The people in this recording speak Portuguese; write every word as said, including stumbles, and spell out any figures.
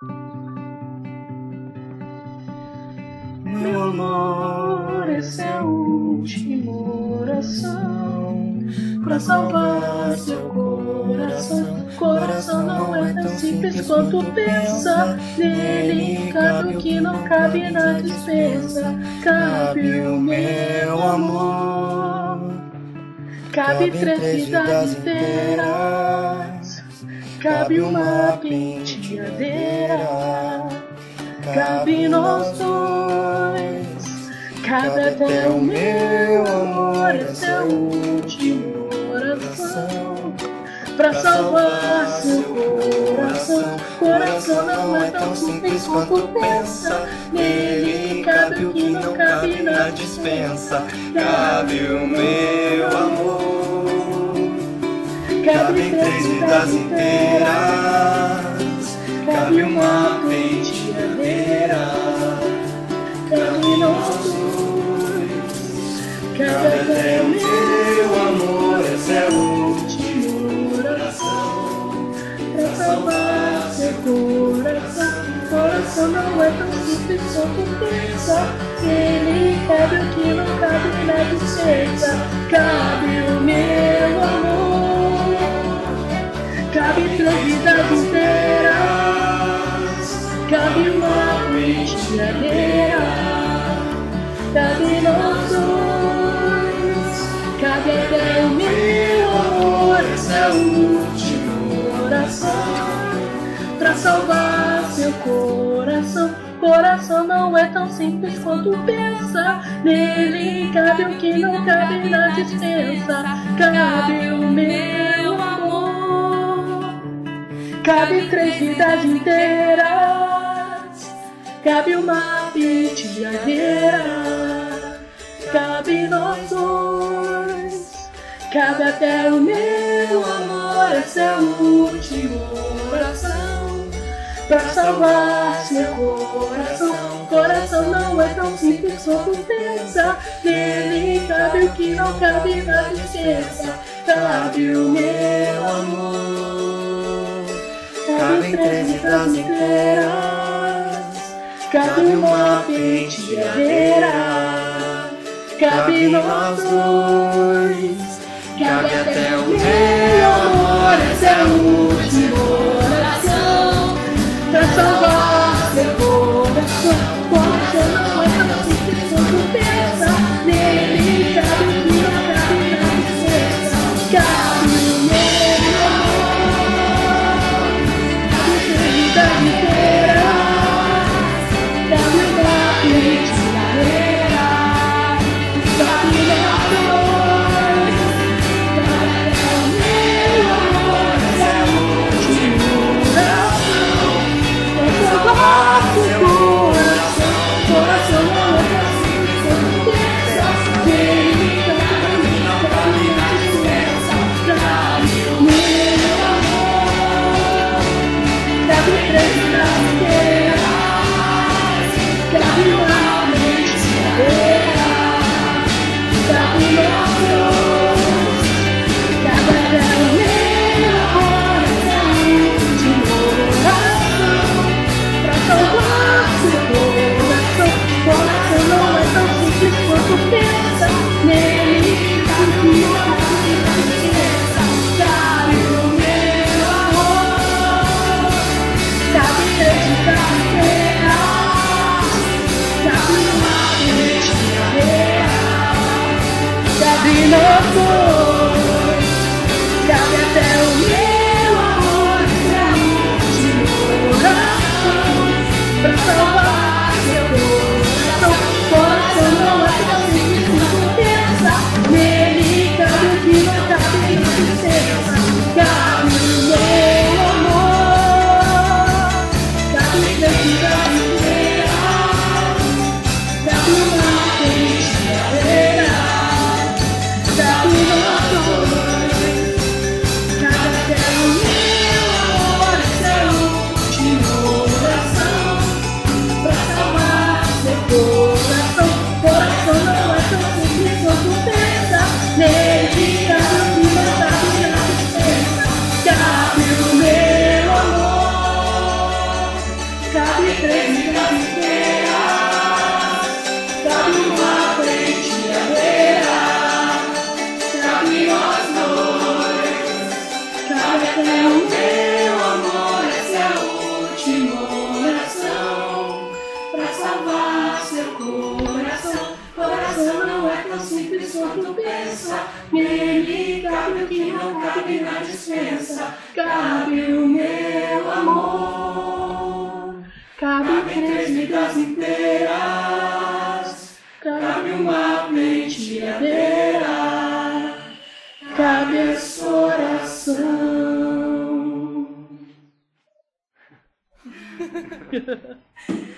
Meu amor, essa é a última oração pra salvar seu coração. Coração não é tão simples quanto pensa. Nele cabe o que não cabe na dispensa. Cabe o meu amor, cabe três vidas inteiras, cabe uma penteadeira, cabe nós dois, cabe até o meu amor. Essa é a última oração pra salvar seu coração. Coração não é tão simples quanto pensa. Nele cabe o que não cabe na dispensa. Cabe o meu amor, cabe três vidas inteiras, cabe uma penteadeira, cabe nós dois, cabe até o meu amor. Essa é a última oração pra salvar seu coração. Coração não é tão simples quanto pensa. Nele cabe o que não cabe na dispensa. Cabe o meu amor, cabe três vidas inteiras, cabe uma penteadeira, cabe nós dois, cabe até o meu amor. Essa é a última oração pra salvar seu coração. Coração não é tão simples quanto pensa. Nele cabe o que não cabe na dispensa. Cabe o meu amor, cabe três vidas inteiras, cabe uma penteadeira, cabe nós dois, cabe até o meu amor. Essa é a última oração pra salvar seu coração. Coração não é tão simples quanto pensa. Nele cabe o que não cabe na dispensa. Cabe o meu amor, cabe três vidas inteiras, cabe uma penteadeira, cabe nós dois, cabe até o meu amor. Essa é a última oração pra salvar seu coração. Coração não é tão simples quanto pensa. Nele cabe o que não cabe na dispensa. Cabe o meu amor, cabe três vidas inteiras, cabe uma penteadeira, cabe nós dois, cabe até o meu amor. Essa é a Cabe até o meu amor, essa é a última oração pra salvar seu coração. Coração não é tão simples quanto pensa. Nele cabe o que não cabe na dispensa. Cabe o meu amor, cabe três vidas inteiras, cabe uma penteadeira, cabe essa oração.